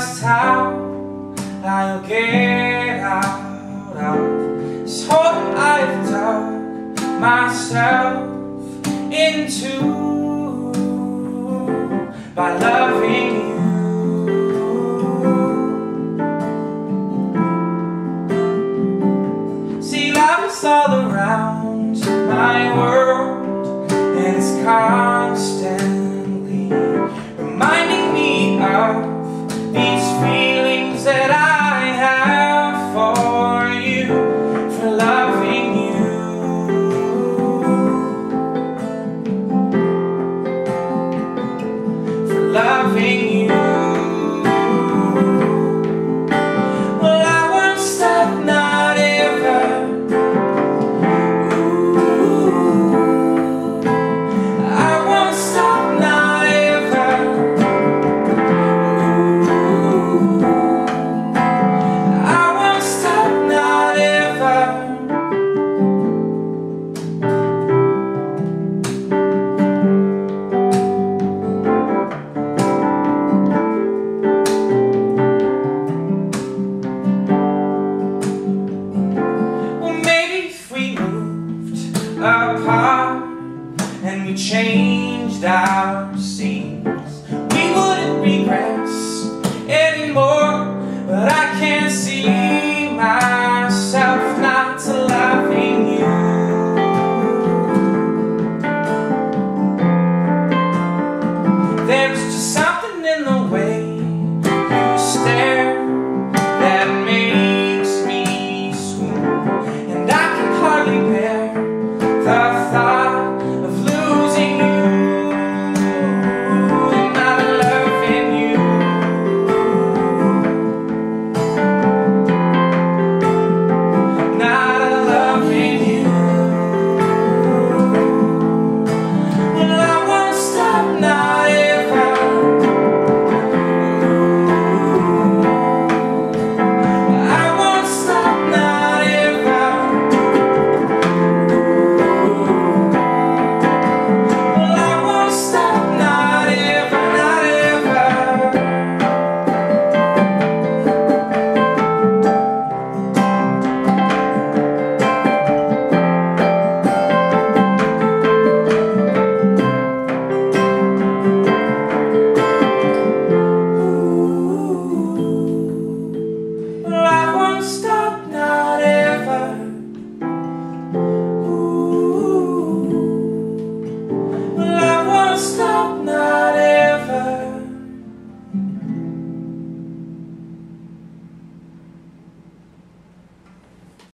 just how I'll get out of this hole I've dug myself into by loving you. See, love is all around my world, and it's constantly reminding me of these feelings that I have for you, for loving you, for loving you. Well, I won't stop, not ever. Apart and we changed our scenes, we wouldn't regress anymore. But I can't see myself not loving you. There's just something